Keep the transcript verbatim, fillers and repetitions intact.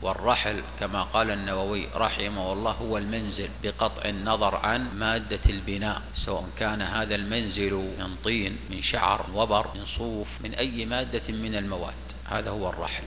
والرحل كما قال النووي رحمه الله هو المنزل بقطع النظر عن مادة البناء، سواء كان هذا المنزل من طين، من شعر، وبر، من صوف، من أي مادة من المواد، هذا هو الرحل.